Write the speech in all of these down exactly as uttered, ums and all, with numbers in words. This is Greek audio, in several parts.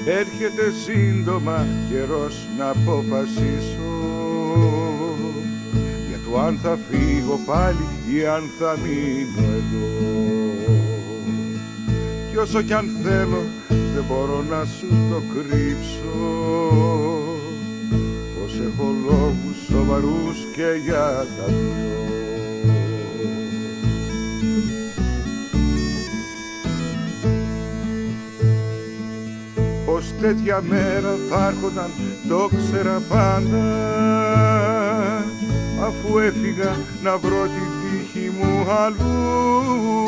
Έρχεται σύντομα καιρός να αποφασίσω για το αν θα φύγω πάλι ή αν θα μείνω εδώ. Κι όσο κι αν θέλω δεν μπορώ να σου το κρύψω, πως έχω λόγους σοβαρούς και για τα δυο. Πως τέτοια μέρα θα έρχονταν το ξέρα πάντα, αφού έφυγα να βρω την τύχη μου αλλού.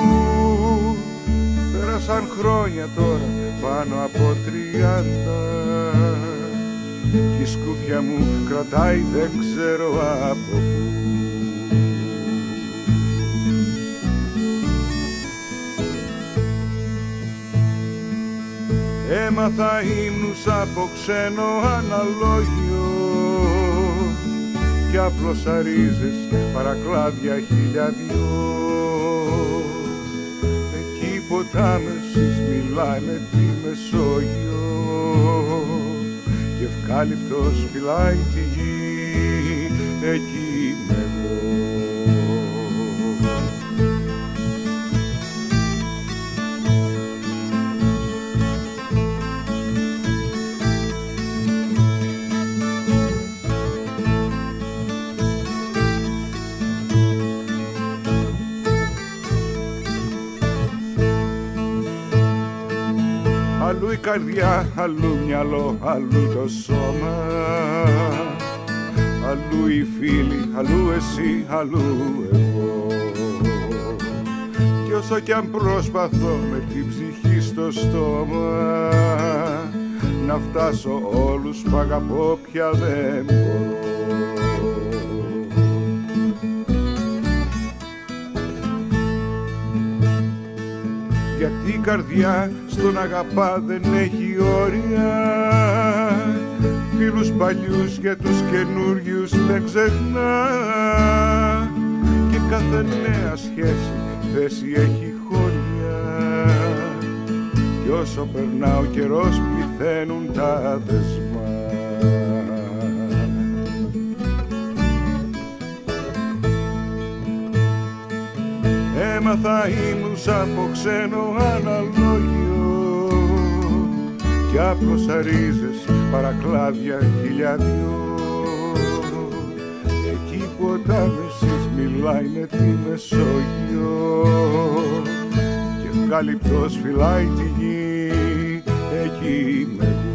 Πέρασαν χρόνια τώρα πάνω από τριάντα κι η σκούφια μου κρατάει δεν ξέρω από πού. Έμαθα ύμνους από ξένο αναλόγιο κι απλώσα ρίζες παρακλάδια χιλιαδιό. Εκεί ποτάμεσης μιλάει με τη Μεσόγειο και ευκάλυπτος φυλάει τη γη, εκεί είμαι εγώ. Αλλού η καρδιά, αλλού μυαλό, αλλού το σώμα, αλλού οι φίλοι, αλλού εσύ, αλλού εγώ. Κι όσο κι αν προσπαθώ με την ψυχή στο στόμα να φτάσω όλους που αγαπώ πια δεν μπορώ. Γιατί η καρδιά στον αγαπά δεν έχει όρια, φίλους παλιούς για τους καινούριους δεν ξεχνά και κάθε νέα σχέση θέση έχει χώρια κι όσο περνά ο καιρός πληθαίνουν τα δεσμά. Έμαθα ύμνους από ξένο αναλόγιο κι άπλωσα ρίζες παρακλάδια χιλιαδιό. Εκεί που ο Τάμεσης μιλάει με τη Μεσόγειο και ευκάλυπτος φυλάει τη γη, εκεί είμαι εγώ.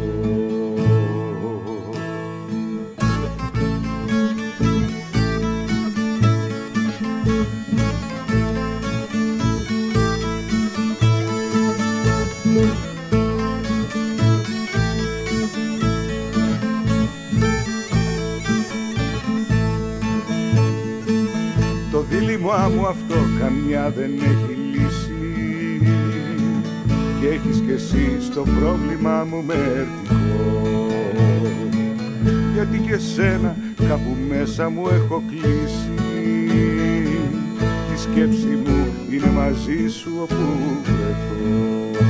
Το δίλημά μου αυτό καμιά δεν έχει λύση και έχεις κι εσύ στο πρόβλημά μου μερτικό, γιατί και σένα κάπου μέσα μου έχω κλείσει, τη σκέψη μου είναι μαζί σου όπου βρεθώ.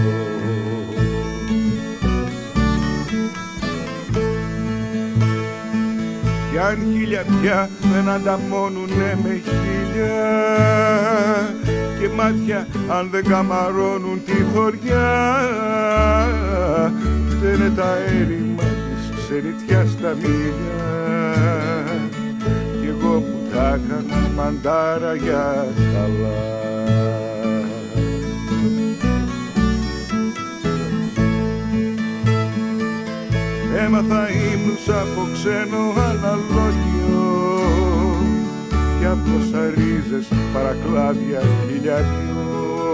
Κι αν χίλια πια δεν ανταμώνουνε με χίλια και μάτια αν δεν καμαρώνουν τη χωριά, φταίνε τα έρημα της ξενιτιάς στα μίλια κι εγώ που τα έκανα μαντάρα για καλά. Έμαθα ύμνους από ξένο αναλόγιο κι άπλωσα ρίζες παρακλάδια χιλιαδιό.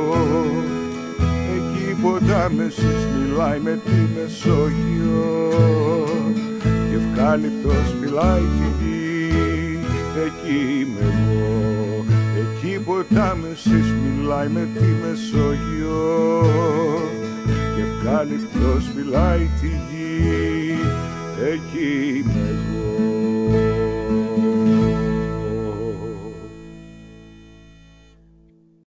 Εκεί που ο Τάμεσης μιλάει με τη Μεσόγειο και ευκάλυπτος φυλάει τη γη, εκεί είμαι εγώ. Εκεί που ο Τάμεσης μιλάει με τη Μεσόγειο και ευκάλυπτος φυλάει τη γη, εκεί είμαι εγώ.